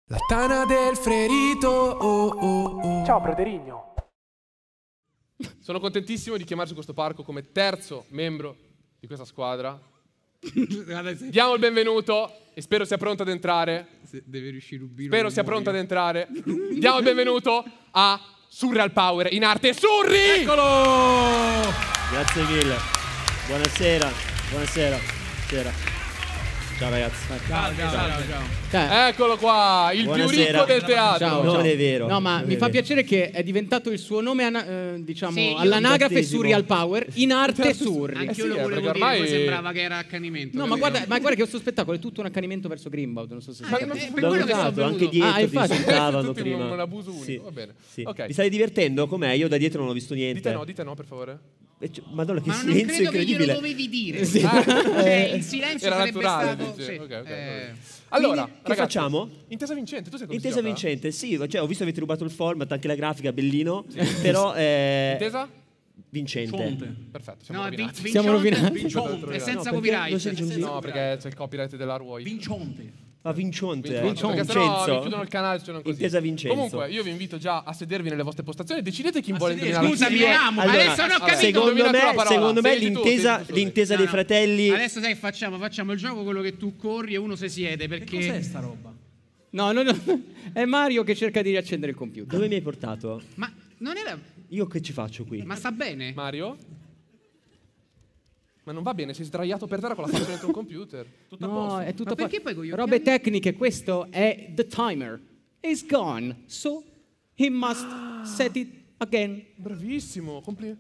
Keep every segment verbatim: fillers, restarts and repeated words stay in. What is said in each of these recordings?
La tana del ferito, oh oh oh. Ciao Prederigno. Sono contentissimo di chiamare su questo palco come terzo membro di questa squadra. Diamo il benvenuto e spero sia pronto ad entrare. Deve riuscire Rubino. Spero sia pronto ad entrare. Diamo il benvenuto a Surreal Power, in arte Surri! Eccolo! Grazie mille. Buonasera. Buonasera. Buonasera. Ciao ragazzi. Ciao, ciao, ciao, ciao. Eccolo qua, il Buonasera. più ricco del teatro. Ciao, Non ciao. è vero. No, ma non mi è fa vero. piacere che è diventato il suo nome, ana- eh, diciamo, Sì, io- all'anagrafe battesimo. Surreal Power, in arte Surri. Anche Eh sì, io lo eh, volevo perché dire, ormai- poi sembrava che era accanimento. No, ma capito? guarda, ma guarda che questo spettacolo è tutto un accanimento verso Greenbaud, non so se Ah, sapete. eh, per L'ho quello che sono notato, anche venuto. dietro Ah, ti infatti. insultavano Tutti prima. un abuso unico, Sì, va bene. sì. Ok. Vi stai divertendo? Com'è? Io da dietro non ho visto niente. Dite no, dite no, per favore. E c- Madonna, che Ma non silenzio credo che glielo incredibile. dovevi dire. Sì. Cioè, il silenzio Era sarebbe naturale, stato... dice. Sì. Ok, ok, Eh, Allora, Quindi, che ragazzi, facciamo? Intesa vincente, tu sei come si Intesa gioca? vincente, sì, cioè, ho visto che avete rubato il format, anche la grafica, bellino, però eh, Intesa? vincente. Perfetto, siamo No, vi- rovinati. Siamo rovinati. Vincente, è senza No, perché copyright. lo si dice così? No, perché c'è il copyright della Ruoi. Vincente. Ma Vincionte. eh. Perché sennò mi Vincenzo. chiudono il canale, cioè non così. Intesa Vincenzo. Comunque, io vi invito già a sedervi nelle vostre postazioni. Decidete chi vuole indovinare la Scusami, sigla. amo, Allora, adesso non ho vabbè, capito. Secondo Indovina tu la me, parola. secondo me Senti tu, l'intesa, senti tu, senti. l'intesa No, dei no. fratelli. Adesso sai che facciamo? Facciamo il gioco quello che tu corri e uno si siede perché... Cos'è sta roba? No, no, no, è Mario che cerca di riaccendere il computer. Dove mi hai portato? Ma non era... Io che ci faccio qui? Ma sta bene? Mario? Ma non va bene, sei sdraiato per terra con la faccia dentro un computer. Tutto a No, posto. è tutto Ma qua. perché poi con gli Robe occhiali? tecniche, questo è the timer. Is gone, so he must set it again. Bravissimo, complimenti.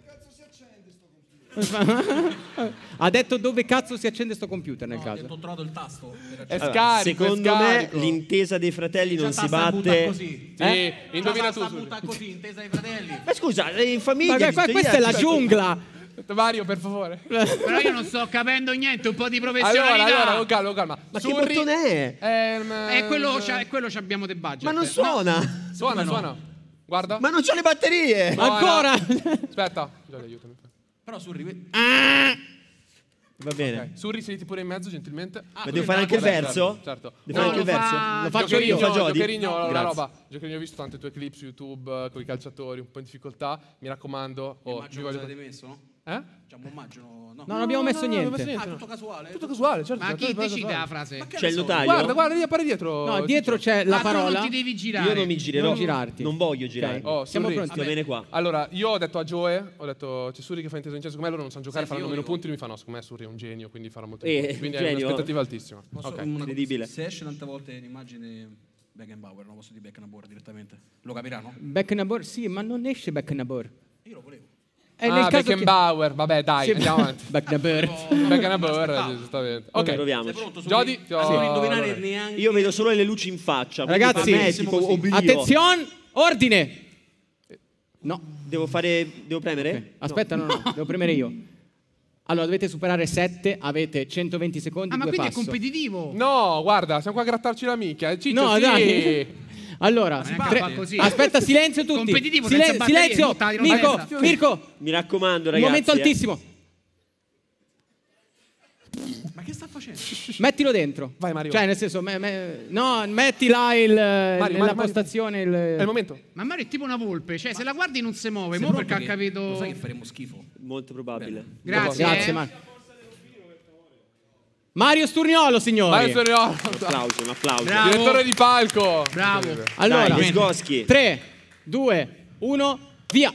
Ha detto dove cazzo si accende sto computer nel No, caso. ho trovato il tasto. per È accendere. scarico, Secondo è me scarico. l'intesa dei fratelli non Già si sta a buttare batte. così. Sì, Eh? indovina Già tu. sta a Suri. buttare così, intesa ai fratelli. Ma scusa, in famiglia. Ma che- qua- bisogna- questa è la giungla. Mario, per favore. Però io non sto capendo niente, un po' di Allora, professionalità. allora, con calma, con calma. Ma che Surri- bottone è? Ehm, È quello, c'ha- è quello ci abbiamo del budget. Ma non No. suona. Suona, suona. Guarda. Ma non c'ho le batterie. No, Ancora? no. Aspetta. Giorgio, aiutami. Però Surri, ve- Va bene. Ok. Surri, sediti pure in mezzo, gentilmente. Ma devo fare anche il Vabbè, verso? certo, certo. Devo fare No, anche il lo verso? fa- Lo faccio io. Giocherino, Lo fa Jody? Giocherino, No, la grazie. roba. Giocherino, ho visto tante tue clip su YouTube eh, con i calciatori, un po' in difficoltà. Mi raccomando. Oh, immagino vi cosa avete avete messo, no? Eh? Cioè, un omaggio, no? No, non abbiamo messo no, non abbiamo niente. messo Ah, niente. tutto casuale? Tutto casuale, certo. Ma certo, chi tutto decide casuale. la frase? C'è il notaio? Guarda, guarda, lì appare dietro. No, dietro c'è la Ah, tu parola. non ti devi girare. Io non mi girerò. Non girarti. Non voglio girare. Ok. Oh, Siamo Surri, pronti? Va bene qua. Allora, io ho detto a Joe, ho detto c'è Surri che fa intesa Vincenzo, secondo me loro non sanno giocare, Senti, faranno io meno dico- punti, lui mi fa no, secondo me Surri è un genio, quindi farà molto Eh, punti. Quindi è genio. un'aspettativa altissima. Posso- Ok. una- Incredibile. Se esce tante volte l'immagine Beckenbauer, non posso dire Beckenbauer direttamente. Lo capiranno? Beckenabor, sì, ma non esce Beckenabor. Io lo volevo. È nel Ah, caso che- Beckenbauer, vabbè dai, Sì, andiamo avanti. Beckenabor. Beckenbauer, giustamente. Ok, Ok, proviamoci. Sei pronto? Jody, Surri? ti Non devo ho- indovinare allora. neanche... Io vedo solo le luci in faccia. quindi Ragazzi, per me è benissimo tipo così. oblio. Attenzione, ordine. No, Devo fare. Devo premere? aspetta, no, no, devo premere io. Allora, dovete superare sette, avete centoventi secondi, Ah, ma due quindi è passo. competitivo. No, guarda, siamo qua a grattarci la minchia. Ciccio, No, sì. dai. Allora, si tre- fa così. aspetta, silenzio tutti. Competitivo, Silen- senza batterie, silenzio. buttati in Mirko, testa. Mirko, Mi raccomando, un ragazzi. momento eh. altissimo. Ma che sta facendo? Mettilo dentro. Vai, Mario. Cioè, nel senso, me- me- no, metti là il, nella Mario, postazione il... È il momento. Ma Mario è tipo una volpe, cioè se la guardi non si muove, Sei mo pronto perché ha che- capito... Lo sai che faremo schifo? Molto probabile. Grazie. Grazie, eh. Mario. Mario Sturniolo, signori. Vai, Soriolo. Un applauso, un applauso. Bravo. Direttore di palco. Bravo. Allora, Dai, Sgoschi. tre, due, uno, via.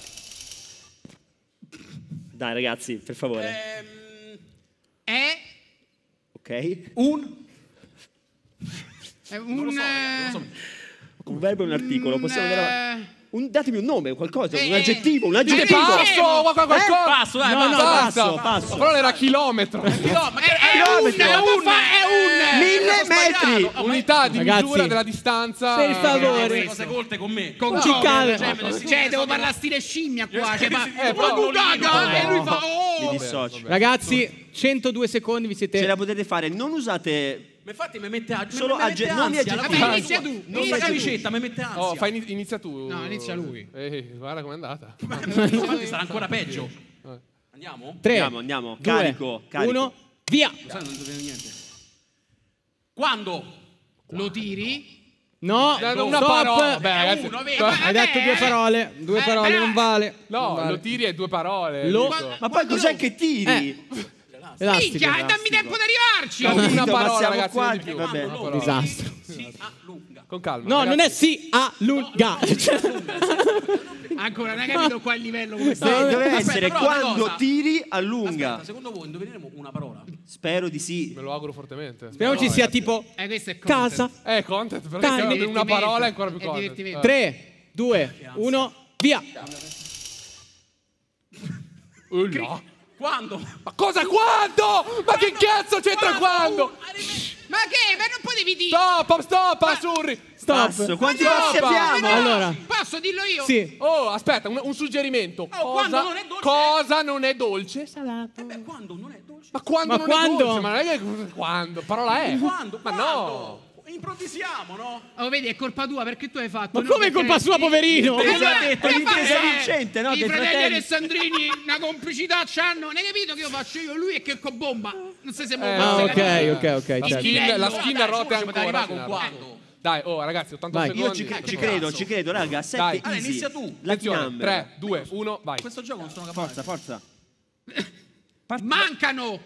Dai, ragazzi, per favore. Ehm, È Ok. un... è un... Non lo so, eh, ragazzi, non lo so. Un verbo e un articolo. Possiamo eh, andare un, datemi un nome, qualcosa, Eh, un aggettivo, un eh, aggettivo. eh, Passo, qua, qua, qualcosa. Passo, dai, No, passo. no, Basta. passo, passo. Però era chilometro. è, è un, è un, è un... Mille metri. Unità di Ragazzi, misura della distanza. per favore. Queste cose colte con me. Con No, chi calma. Cioè, cioè, devo parlare stile scimmia qua. Cioè, ma, Eh, ma però- Gugaga, e lui fa... Mi Oh! dissocio. Ragazzi, centodue secondi, vi siete... Ce la potete fare, non usate. Ma infatti mi mette, a, Solo mi mette agge- non mi ansia. aggettivi. la Vabbè, cosa. inizia tu, Non inizia sta tu. camicetta, mi mette ansia. Oh, fai ini- inizia tu. No, inizia lui. Eh, guarda com'è andata. Infatti sarà ancora peggio. Andiamo? tre, Andiamo, andiamo. due, Carico, carico. uno, via. Sai, non dovete niente. Quando? Lo tiri. No, Eh, stop. una parola. Vabbè, ragazzi. uno, vedi, No, ma- Hai detto due parole, due Eh, parole, però- non vale. No, non vale. lo tiri e due parole. Lo- dico. Ma poi cos'è che tiri? Eh. Elastico. Minchia, dammi tempo di arrivarci. No, Capito, una ma parola, siamo ragazzi, qua- non di più. vabbè. Una parola. Disastro. Si allunga. Con calma. No, ragazzi. non è si a lunga. Ancora, non hai capito qua il livello come Sì, sta. deve Aspetta, essere però una quando cosa. tiri allunga. Aspetta, secondo voi indovineremo una parola? Spero di sì. Me lo auguro fortemente. Speriamo ci sia tipo Eh, questo è content. casa. Eh, content, perché Dai, se una divertimento. parola è ancora più È content. divertimento. Eh. tre, due, uno, via. Oh, no. Quando? Ma cosa quando? Ma che cazzo c'entra quando? Ma che? Ma non potevi dire. Stop, stop, Asurri. Stop. Passo. Quanti No, passi pa- abbiamo? Allora, Posso dirlo io? sì. Oh, aspetta, un, un suggerimento. quando cosa, non è dolce? cosa non è dolce? Eh beh, quando non è dolce? Ma quando Ma non quando? è dolce? Ma non è che quando? Parola è. Quando? Ma Quando? no. Improvvisiamo, no? Oh, vedi, è colpa tua perché tu hai fatto. Ma no, come è perché- colpa sua, poverino? Perché Eh, lui ha no, detto eh, l'intesa eh, vincente, no? I Dei fratelli fratelli. Alessandrini una complicità c'hanno. Non hai capito che io faccio io lui e che con bomba? Non sei se Eh, Ah, sì. ok, ok, ok. La certo. skin, la skin a rote Dai, su, ci poteva ancora. arrivare con Gennaro. quando? Dai, oh ragazzi, ottanta Vai. Io secondi. ci, ci Cazzo. credo, ci credo, raga. Dai. Sette Allora, easy. inizia tu. Lucky Attenzione, number. tre, due, uno, vai. Questo gioco non sono capace. Forza, forza. Mancano.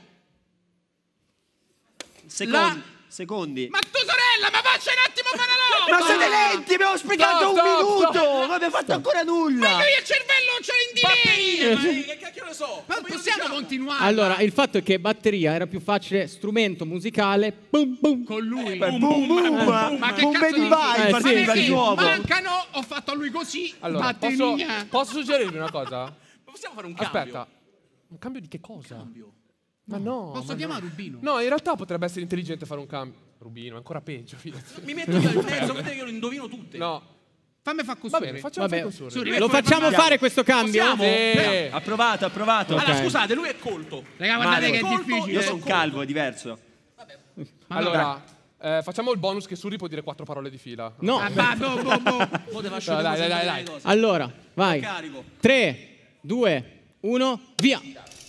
Secondi. Secondi. Ma tua sorella, ma faccia un attimo fare la Ma siete lenti, abbiamo spiegato Stop, un stop, minuto! stop. Non abbiamo fatto ancora nulla! Ma io il cervello non c'ho l'indivere. Ma che cacchio ne so? Ma Come lo possiamo diciamo? continuare? Allora, il fatto è che batteria era più facile, strumento musicale, boom, boom. con lui. Boom, boom, boom! Ma che Boom, cazzo baby, dici? vai, Eh, partiva sì, di sì. nuovo! Mancano, ho fatto a lui così. Allora, posso, batteria. posso suggerirvi una cosa? Ma possiamo fare un cambio? Aspetta, un cambio di che cosa? Cambio. Ma no. Posso ma chiamare no. Rubino? No, in realtà potrebbe essere intelligente fare un cambio. Rubino, è ancora peggio, fidati. Mi metto io in mezzo, vedete che io lo indovino tutte. No, Fammi fa così. va bene, facciamo Vabbè, fare con Suri, lo facciamo fare questo cambio? Possiamo? Sì. Approvato, approvato. Allora, Ok. scusate, lui è colto. Raga, guardate Mario, che è colpo, difficile. Io sono calvo, è diverso. Allora, eh, facciamo il bonus che Suri può dire quattro parole di fila. No. Ah, bah, boh, boh, boh. Poteva Dai, sciogliere dai, così dai, le dai. cose. Allora, vai. Carico. tre, due, uno, via.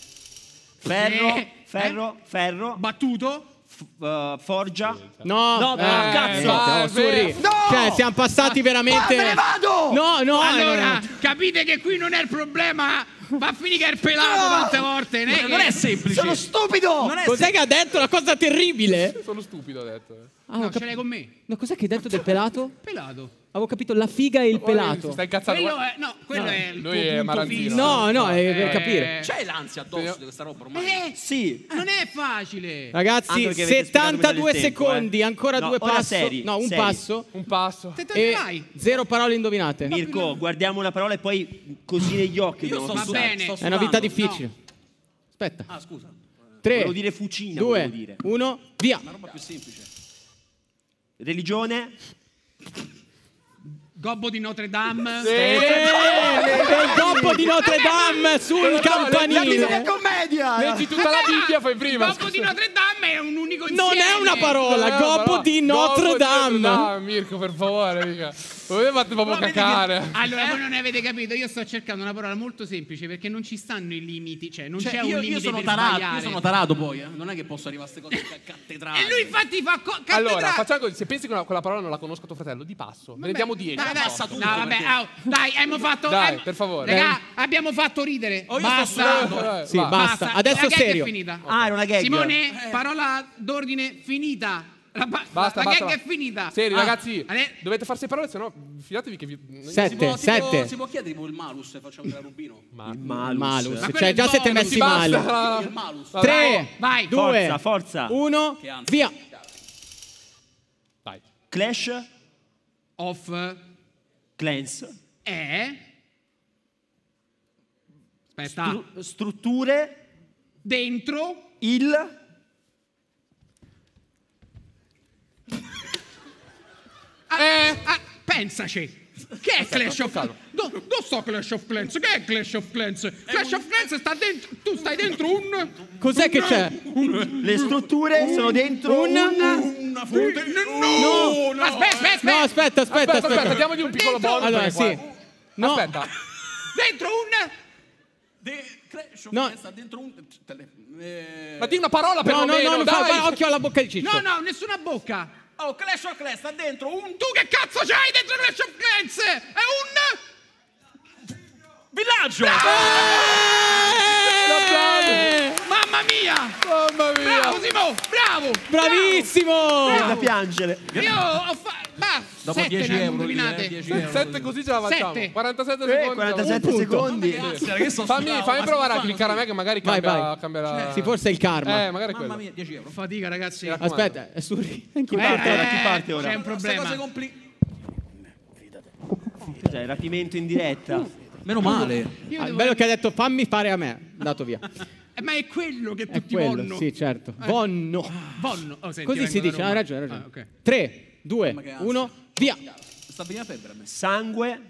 Ferro, Eh, ferro, ferro, Battuto. f- uh, forgia. No, No, eh, no, cazzo. no, Eh, Suri. No! Cioè, siamo passati veramente. Ma me ne vado! No, no, Allora, no, no. capite che qui non è il problema. Va a finire che è pelato tante volte. Ne? Non è semplice. Sono stupido! Non è Cos'è che ha detto? Una cosa terribile. Sono stupido, ho detto. eh. Ah, ho No, cap- ce l'hai con me. no, cos'è che hai detto del pelato? Pelato. Avevo capito la figa e il Si pelato. sta incazzando. Quello guarda. è, no, quello è il lui tuo è punto Marantino. fisso. No, no, è per Eh, capire. C'hai l'ansia addosso di questa roba ormai. Eh, Sì. non è facile. Ragazzi, Anche perché avete spiegato settantadue metà del tempo, secondi, eh. ancora No, due ora passi. seri, No, un seri. passo. Un passo. Te E vai. zero parole indovinate. Mirko, guardiamo una parola e poi così negli occhi. Io dobbiamo sto Va fissare. sudando, bene. sto È una vita sudando. difficile. Aspetta. Ah, scusa. tre, Volevo dire fucina, volevo due, dire. uno, via. Una roba più semplice. Religione. Gobbo di Notre Dame. Eh, il gobbo di Notre Dame sul La campanile. commedia! Leggi tutta la Bibbia, fai prima. Gobbo di Notre Dame è un unico Non insieme. è una parola, Eh, gobbo però- di Notre Gobbo di Dame. Dame, Mirko, per favore, mica. Voi fate proprio vedi cacare. Allora, voi non avete capito, io sto cercando una parola molto semplice perché non ci stanno i limiti, cioè non Cioè, c'è io, un limite io sono per tarato, sbagliare. io sono tarato poi, eh. Non è che posso arrivare a queste cose cattedrali. E lui infatti fa co- Allora, cattedrale. facciamo così. Se pensi che una- quella parola non la conosca tuo fratello, di passo. Ne diamo dieci. Dai, dai, passa no, tutto, vabbè, perché- au, dai, abbiamo fatto. Dai, abbiamo- per favore. Raga, abbiamo fatto ridere. Oh, io sto Basta. sudando. Sì, Va. basta. Adesso La gag serio. è finita. Ah, era una gag. Simone, parola d'ordine finita. La, ba- Basta, la basta. gag è finita. Seri, Ah, ragazzi, ade- dovete farsi parole, sennò fidatevi che vi... Sette, Si può, sette. tipo, si può chiedere tipo il malus e facciamo vedere Rubino? Il malus. Malus. Ma quello Cioè, è già siete bonus, messi si basta. male. Il malus. Vabbè. tre, Vai. due, Forza, forza. uno, Che ansia. via. Vai. Clash. Off Clans. è. Aspetta. Stru- strutture. Dentro. Il. Eh, ah, pensaci. Che è Clash of Clans? Do- Dove sto Clash of Clans? Che è Clash of Clans? Clash of Clans sta dentro. Tu stai dentro un. Cos'è che c'è? Le strutture sono dentro un. Una fonte. No, no. Aspetta, aspetta, aspetta. No, aspetta, aspetta, Aspetta, aspetta, aspetta. diamogli un piccolo Dentro. bonus. Allora, perché sì. qua- No, Aspetta. Dentro un. De- Clash of No. Clans sta dentro un. tele- eh, Ma di una parola per no, no, meno, no, non fa, dai. fa- occhio alla bocca di Ciccio. No, no, nessuna bocca. Oh, Clash of Clans sta dentro un... Tu che cazzo c'hai dentro Clash of Clans? È un... villaggio! Mamma mia! Mamma mia! Bravo Simo! Bravo! Bravissimo! È da piangere. Io ho fatto... Ma, Dopo sette dieci ne ho euro, indovinate. lì, eh, dieci euro. sette così ce la facciamo. Sette. quarantasette Eh, secondi. quarantasette Un punto. secondi. Grazie, che sto Fammi, studiando, fammi ma provare si a fa cliccare a me così. che magari Vai, cambia, vai. cambia la... Sì, forse è il karma. Eh, magari è quello. Mamma mia, dieci euro. Fatica, ragazzi. Mi raccomando. Aspetta, è su... Chi Chi parte parte ora? ora? Chi parte ora? C'è un Queste problema. cose compli... Cos'è? Rapimento in diretta. Meno male. Io Ah, devo- bello che ha detto fammi fare a me. Dato via. Eh, ma è quello che È tutti quello, vonno. sì, certo. Vonno. Vonno. Oh, senti, Così vengo si da dice, Roma. hai ragione, hai ragione. Ah, ok. tre, Ma che due, ansia. uno, via. Sta venendo febbre a me. Sangue,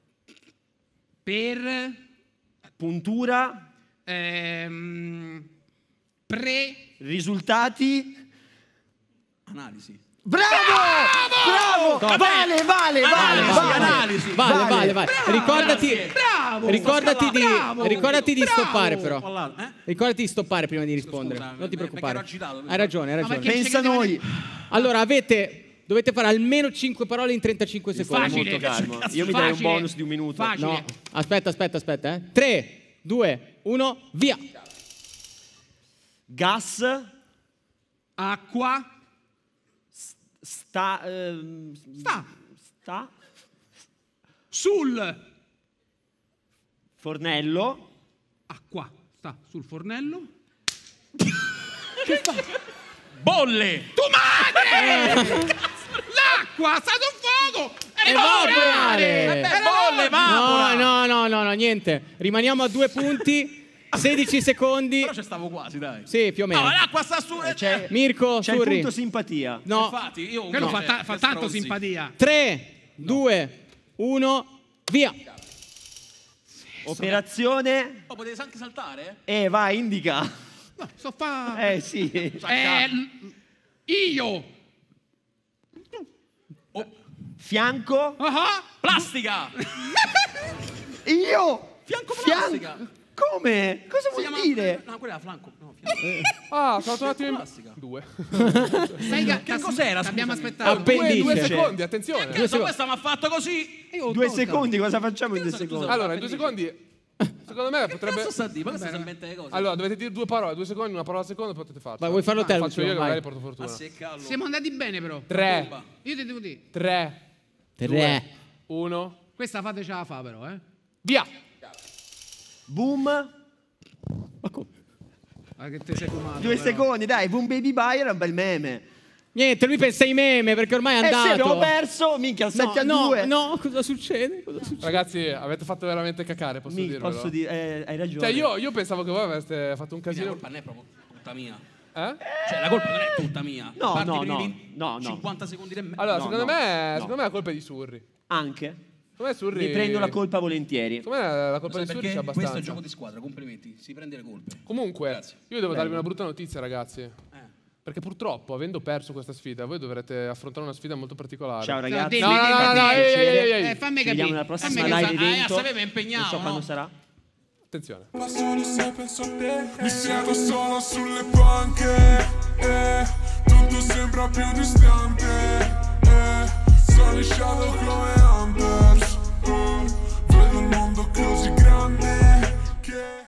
Per... puntura, Ehm, pre... risultati. Analisi. Bravo! Bravo! Vale, vale, vale, Analisi, vale. analisi. Vale, Vale. vale, vale. Ricordati, Bravo! ricordati di, Bravo! ricordati di Bravo! stoppare però. Qual- eh? Ricordati di stoppare prima di rispondere. Scusa, Non ti perché preoccupare. ero agitato, Hai ragione, hai Ma ragione. perché- Pensa noi. Allora, avete, dovete fare almeno cinque parole in trentacinque secondi. Facile. Molto calmo. Io mi darei un Facile. bonus di un minuto. Facile. No, aspetta, aspetta, aspetta. Eh. tre, due, uno, via. Gas, Acqua. sta, ehm, Sta. sta, Sul. fornello, Acqua. Sta sul fornello. Bolle! Tu madre! L'acqua sta sul fuoco! Evaporare! Vabbè, bolle, No, no, no, no, no, niente. Rimaniamo a due punti. sedici secondi. Però ci stavo quasi, dai. Sì, più o No, meno. l'acqua sta su... c'è, Mirko, c'è il Surri. punto simpatia. No. Infatti, io... Quello fa, cioè, ta- fa che tanto stronzi. simpatia. tre, due, uno, via. Operazione. Oh, potete anche saltare? E vai, indica. No, so fa... Eh sì. Eh, l- io. Fianco. Ah, Plastica! Io. Fianco Fianco. plastica! Come? Cosa Si vuol chiama- dire? No, quella è flanco. No, fianco. Ah, sono stato un attimo in... Plastica. Due. sai che, Che cos'era, Abbiamo scusami? aspettato. Appendice. Due, due Dice. secondi, attenzione. Cazzo, secondi. questa mi ha fatto così! Io ho Due tolta. secondi, cosa facciamo in due Pensa che secondi? tu Allora, in due secondi... Secondo me potrebbe... Cazzo sta a dire? Ma questa si inventa le cose. Allora, dovete dire due parole, due secondi, una parola al secondo, potete farlo. Vai, vuoi farlo te? Faccio io che Vai. magari porto fortuna. A seccarlo. Siamo andati bene però. Tre, Io ti devo dire. tre, tre. uno, Questa fatecela fa però, eh. via! Boom. Ma come? Ah, che te sei fumato. Due però. secondi, dai. Boom Baby Bye era un bel meme. Niente, lui pensa ai meme perché ormai è Eh sì, abbiamo andato. perso. Minchia, sette a no, due. no, no, cosa succede? Cosa succede? Ragazzi, avete fatto veramente cacare, posso Mi- dirvelo. posso dire, eh, hai ragione. Cioè, io, io pensavo che voi aveste fatto un Quindi la casino... colpa non è proprio tutta mia. Eh? Cioè, la colpa non è tutta mia. No, A parte no, i primi no, no, no. cinquanta secondi e mezzo. Allora, No, secondo, no, me, no. secondo me la colpa è di Surri. Anche. Secondo me Surri... Mi prendo la colpa volentieri. Secondo me la colpa Sai di Surri perché c'è abbastanza. questo è il gioco di squadra, complimenti. Si prende le colpe. Comunque, Grazie. io devo darvi una brutta notizia, ragazzi. Eh. Perché purtroppo, avendo perso questa sfida, voi dovrete affrontare una sfida molto particolare. Ciao ragazzi. dimmi, No, no, dimmi, no, no, dimmi. ehi, ehi, ehi, ehi. Eh, fammi Ci vediamo capire. nella prossima Fammi live capire. Ah, evento. sapeva, impegniamo, Non so quando no? sarà. Attenzione. Ma solo se penso a te, mi siedo solo sulle panche, eh, tutto sembra più distante, eh, sono in shadow come Hunters, eh, vedo il mondo così